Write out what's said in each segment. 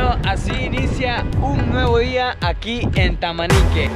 Bueno, así inicia un nuevo día aquí en Tamanique.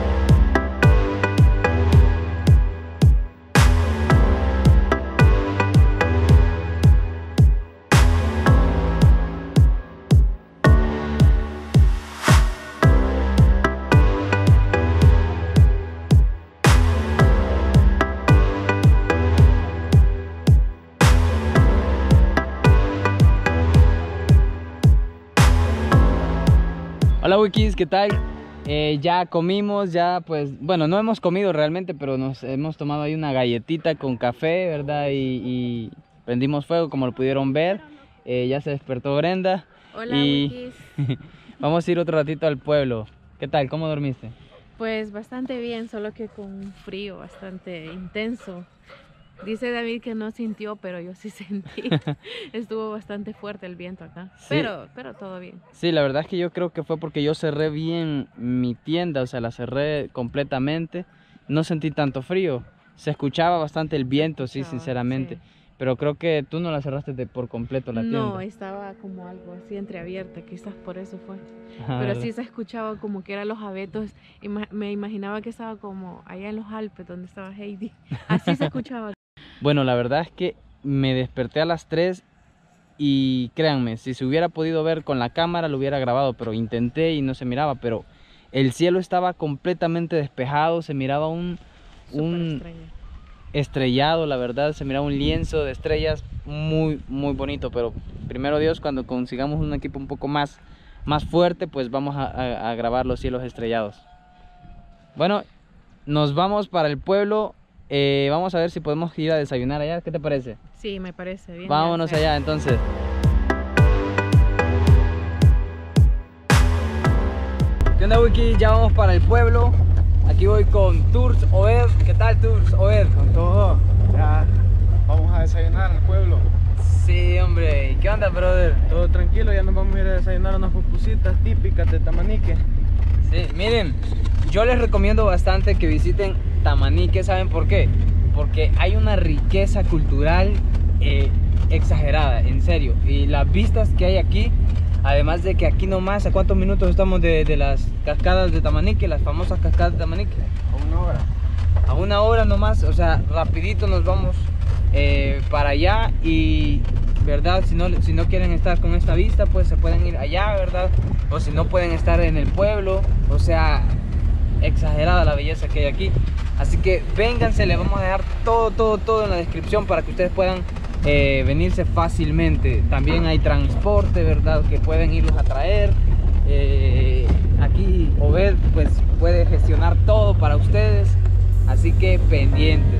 Hola Wikis, ¿qué tal? Ya comimos, ya pues, bueno, no hemos comido realmente, pero nos hemos tomado ahí una galletita con café, ¿verdad? Y prendimos fuego, como lo pudieron ver. Ya se despertó Brenda. Hola y Wikis. vamos a ir otro ratito al pueblo. ¿Qué tal? ¿Cómo dormiste? Pues bastante bien, solo que con un frío bastante intenso. Dice David que no sintió, pero yo sí sentí. Estuvo bastante fuerte el viento acá, Sí. pero todo bien. Sí, la verdad es que yo creo que fue porque yo cerré bien mi tienda, o sea, la cerré completamente. No sentí tanto frío. Se escuchaba bastante el viento, sí, sinceramente. Sí. Pero creo que tú no la cerraste por completo la tienda. No, estaba como algo así entreabierta, quizás por eso fue. Ah, Pero ¿verdad? sí se escuchaba como que eran los abetos. Me imaginaba que estaba como allá en los Alpes donde estaba Heidi. Así se escuchaba. Bueno, la verdad es que me desperté a las 3 y créanme, si se hubiera podido ver con la cámara lo hubiera grabado, pero intenté y no se miraba, pero el cielo estaba completamente despejado, se miraba un estrellado, la verdad, se miraba un lienzo de estrellas muy bonito, pero primero Dios, cuando consigamos un equipo un poco más fuerte, pues vamos a grabar los cielos estrellados. Bueno, nos vamos para el pueblo. Vamos a ver si podemos ir a desayunar allá. ¿Qué te parece? Sí, me parece bien. Vámonos allá entonces. ¿Qué onda Wiki? Ya vamos para el pueblo. Aquí voy con Tours Oed. ¿Qué tal Tours Oed? Con todo, ya vamos a desayunar en el pueblo. Sí, hombre. ¿Qué onda, brother? Todo tranquilo, ya nos vamos a ir a desayunar unas pupusitas típicas de Tamanique. Sí, miren, yo les recomiendo bastante que visiten Tamanique. ¿Saben por qué? Porque hay una riqueza cultural exagerada, en serio. Y las vistas que hay aquí, además de que aquí nomás, ¿a cuántos minutos estamos de las cascadas de Tamanique? Las famosas cascadas de Tamanique. A 1 hora. A 1 hora nomás, o sea, rapidito nos vamos para allá. Y verdad, si no quieren estar con esta vista, pues se pueden ir allá, verdad, o si no pueden estar en el pueblo. O sea, exagerada la belleza que hay aquí, así que vénganse, les vamos a dejar todo en la descripción para que ustedes puedan venirse fácilmente. También hay transporte, verdad, que pueden irlos a traer. Aquí Obed pues puede gestionar todo para ustedes, así que pendientes.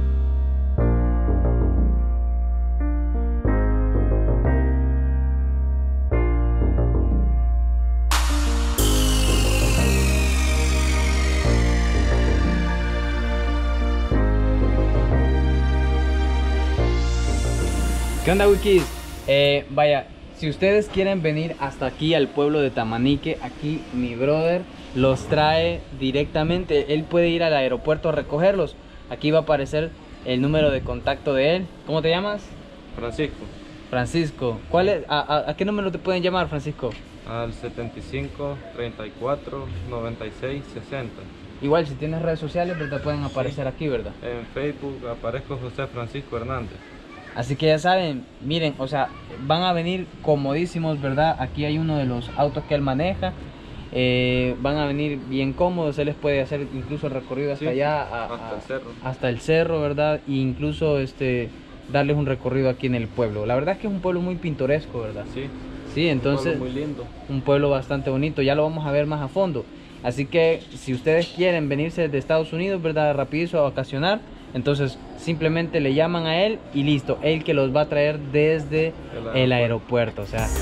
¿Qué onda Wikis? Vaya, si ustedes quieren venir hasta aquí al pueblo de Tamanique, aquí mi brother los trae directamente. Él puede ir al aeropuerto a recogerlos. Aquí va a aparecer el número de contacto de él. ¿Cómo te llamas? Francisco. Francisco. ¿Cuál es? ¿A qué número te pueden llamar, Francisco? Al 75 34 96 60. Igual, si tienes redes sociales, ¿verdad? Pueden aparecer aquí, ¿verdad? En Facebook aparezco José Francisco Hernández. Así que ya saben, miren, o sea, van a venir comodísimos, ¿verdad? Aquí hay uno de los autos que él maneja. Van a venir bien cómodos, él les puede hacer incluso el recorrido hasta allá, hasta el cerro. Hasta el cerro, ¿verdad? E incluso darles un recorrido aquí en el pueblo. La verdad es que es un pueblo muy pintoresco, ¿verdad? Sí. Sí, entonces, Un pueblo muy lindo. un pueblo bastante bonito, ya lo vamos a ver más a fondo. Así que si ustedes quieren venirse de Estados Unidos, ¿verdad? Rapidito a vacacionar, entonces simplemente le llaman a él y listo, él que los va a traer desde el aeropuerto, o sea.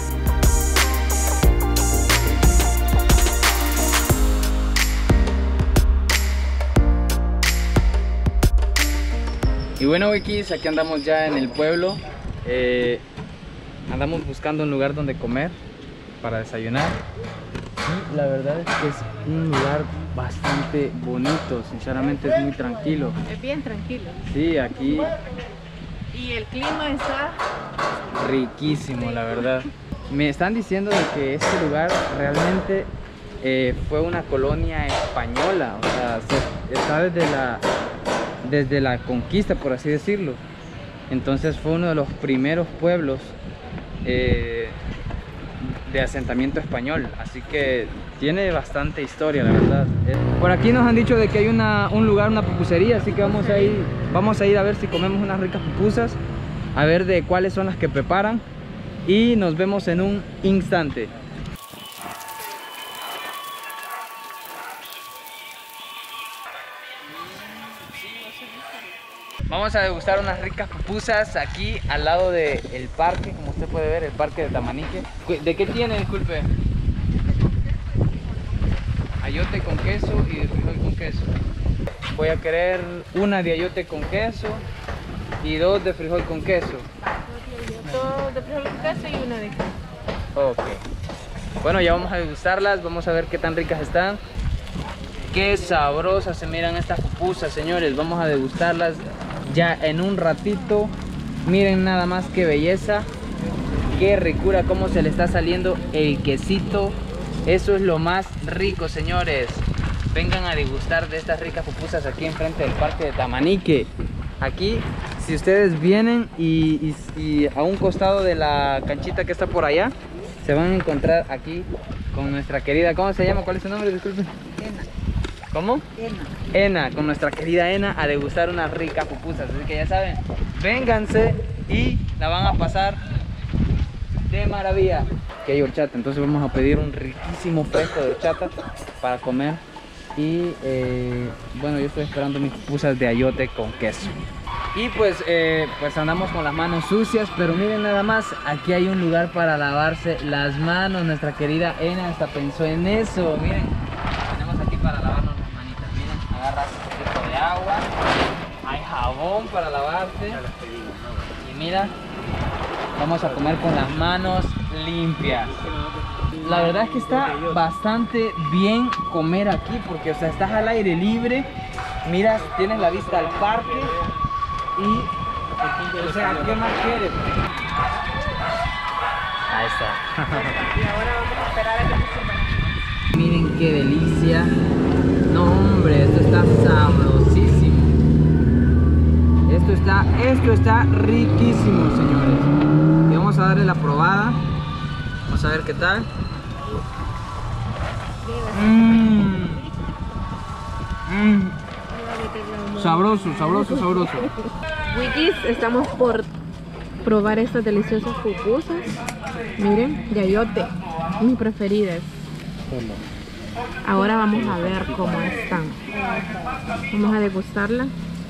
Y bueno Wikis, aquí andamos ya en el pueblo. Andamos buscando un lugar donde comer para desayunar. Y la verdad es que es un lugar bastante bonito, sinceramente es muy tranquilo. Es bien tranquilo. Sí, aquí Y el clima está riquísimo, la verdad. me están diciendo de que este lugar realmente fue una colonia española, o sea, está desde la conquista, por así decirlo. Entonces fue uno de los primeros pueblos de asentamiento español, así que tiene bastante historia, la verdad. Por aquí nos han dicho de que hay un lugar, una pupusería, así que vamos a ir a ver si comemos unas ricas pupusas, a ver de cuáles son las que preparan, y nos vemos en un instante. Vamos a degustar unas ricas pupusas aquí al lado del parque, como usted puede ver, el parque de Tamanique. ¿De qué tiene, disculpe? Ayote con queso y de frijol con queso. Voy a querer una de ayote con queso y 2 de frijol con queso. 2 de frijol con queso y 1 de queso. Ok. Bueno, ya vamos a degustarlas, vamos a ver qué tan ricas están. Qué sabrosas se miran estas pupusas, señores. Vamos a degustarlas ya en un ratito. Miren nada más qué belleza, qué ricura, cómo se le está saliendo el quesito. Eso es lo más rico, señores. Vengan a degustar de estas ricas pupusas aquí enfrente del parque de Tamanique. Aquí, si ustedes vienen y a un costado de la canchita que está por allá, se van a encontrar aquí con nuestra querida, ¿cómo se llama? ¿Cuál es su nombre? Disculpen. ¿Cómo? Ena, con nuestra querida Ena, a degustar unas ricas pupusas. Así que ya saben, vénganse y la van a pasar de maravilla. Que hay horchata, entonces vamos a pedir un riquísimo fresco de horchata para comer. Y bueno, yo estoy esperando mis pupusas de ayote con queso. Y pues andamos con las manos sucias, pero miren nada más, aquí hay un lugar para lavarse las manos. Nuestra querida Ena hasta pensó en eso. Miren, tenemos aquí para lavarnos las manitas. Miren, agarras un poquito de agua, hay jabón para lavarte. Y mira, vamos a comer con las manos limpias. La verdad es que está bastante bien comer aquí, porque o sea, estás al aire libre, miras, tienes la vista al parque y, o sea, ¿qué más quieres? Ahí está. Y ahora vamos a esperar a que se sirva. Miren qué delicia. No, hombre, esto está sabrosísimo. Esto está riquísimo, señores. Y vamos a darle la probada. Vamos a ver qué tal. Sabroso, sabroso, sabroso. Wikis, estamos por probar estas deliciosas pupusas. Miren, de ayote, mis preferidas. Ahora vamos a ver cómo están. Vamos a degustarla.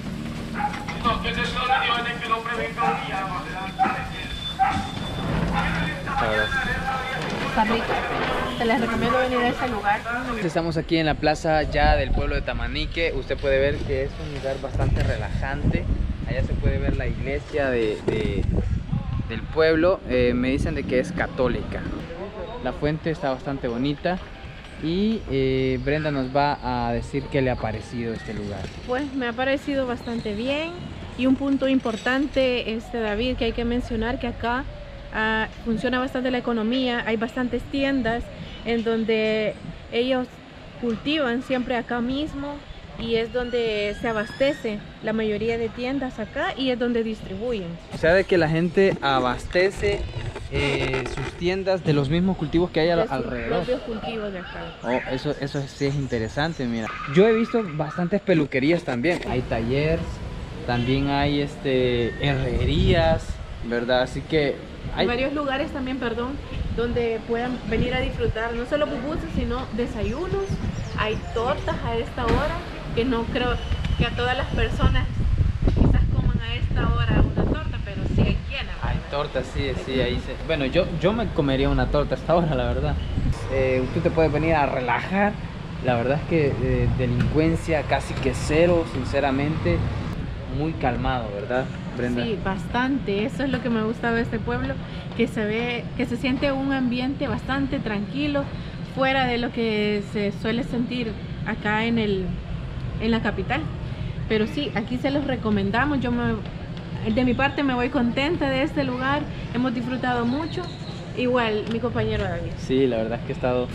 Está rico. Se les recomiendo venir a ese lugar. Estamos aquí en la plaza ya del pueblo de Tamanique. Usted puede ver que es un lugar bastante relajante. Allá se puede ver la iglesia del pueblo. Me dicen de que es católica. La fuente está bastante bonita. Y Brenda nos va a decir qué le ha parecido este lugar. Pues me ha parecido bastante bien. Y un punto importante, David, que hay que mencionar, que acá funciona bastante la economía. Hay bastantes tiendas en donde ellos cultivan siempre acá mismo, y es donde se abastece la mayoría de tiendas acá, y es donde distribuyen. O sea, de que la gente abastece sus tiendas de los mismos cultivos que hay alrededor. Propios cultivos de acá. Oh, eso sí es interesante, mira. Yo he visto bastantes peluquerías también. Hay talleres, también hay herrerías, ¿verdad? Así que hay varios lugares también, donde puedan venir a disfrutar no solo pupusas, sino desayunos. Hay tortas a esta hora, que no creo que a todas las personas quizás coman a esta hora una torta, pero sí hay quienes. Hay tortas, sí, ahí se... Bueno, yo me comería una torta a esta hora, la verdad. Tú te puedes venir a relajar. La verdad es que delincuencia casi que cero, sinceramente. Muy calmado, ¿verdad, Brenda? Sí, bastante. Eso es lo que me gusta de este pueblo, que se siente un ambiente bastante tranquilo, fuera de lo que se suele sentir acá en la capital. Pero sí, aquí se los recomendamos. De mi parte me voy contenta de este lugar. Hemos disfrutado mucho Igual, mi compañero David. Sí, la verdad es que ha estado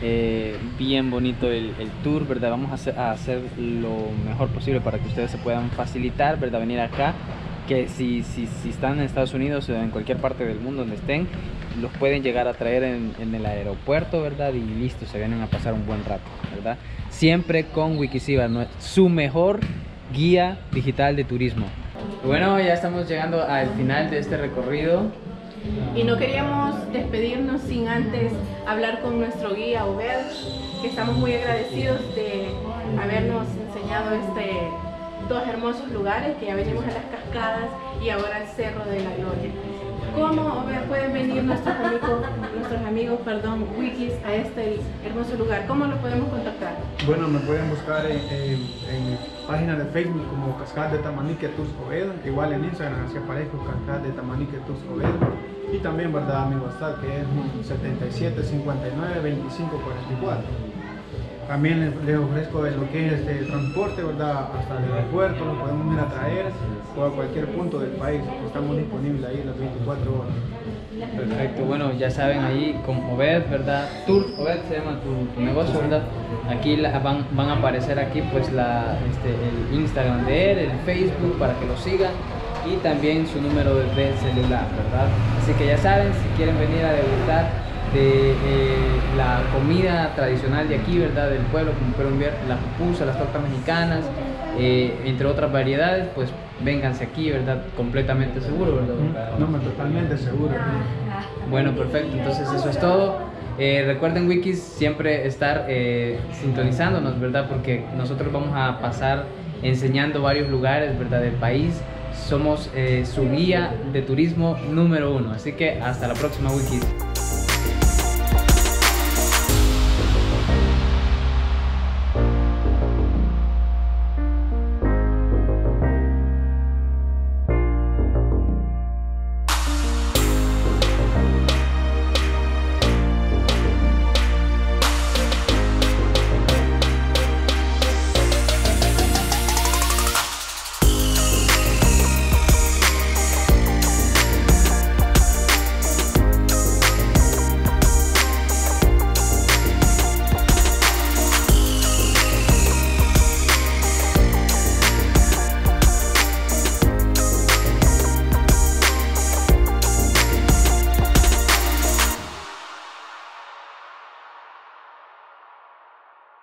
bien bonito el tour, ¿verdad? Vamos a hacer lo mejor posible para que ustedes se puedan facilitar, ¿verdad? Venir acá, que si están en Estados Unidos o en cualquier parte del mundo donde estén, los pueden llegar a traer en el aeropuerto, ¿verdad? Y listo, se vienen a pasar un buen rato, ¿verdad? Siempre con Wikisiva, su mejor guía digital de turismo. Bueno, ya estamos llegando al final de este recorrido. Y no queríamos despedirnos sin antes hablar con nuestro guía Obed, que estamos muy agradecidos de habernos enseñado dos hermosos lugares, que ya venimos a las cascadas y ahora al Cerro de la Gloria. ¿Cómo, Obed, pueden venir nuestros amigos, Wikis, a este hermoso lugar? ¿Cómo los podemos contactar? Bueno, me pueden buscar en mi página de Facebook como Cascadas de Tamanique Tours Oviedo, igual en Instagram así aparezco Cascadas de Tamanique Tours Oviedo, y también, ¿verdad?, mi WhatsApp, que es 77 59 25 44. También les ofrezco lo que es el transporte, ¿verdad?, hasta el aeropuerto, lo podemos ir a traer o a cualquier punto del país. Estamos disponibles ahí las 24 horas. Perfecto, bueno, ya saben, ahí con Obed, ¿verdad? Tour Obed se llama tu negocio, ¿verdad? Aquí van a aparecer aquí pues el Instagram de él, el Facebook para que lo sigan, y también su número de celular, ¿verdad? Así que ya saben, si quieren venir a degustar de la comida tradicional de aquí, ¿verdad?, del pueblo, como pueden ver, la pupusa, las tortas mexicanas, entre otras variedades, pues vénganse aquí, ¿verdad? Completamente seguro, ¿verdad? No, totalmente seguro. Bueno, perfecto, entonces eso es todo. Recuerden, Wikis, siempre estar sintonizándonos, ¿verdad? Porque nosotros vamos a pasar enseñando varios lugares, ¿verdad?, del país. Somos su guía de turismo número 1, así que hasta la próxima, Wikis.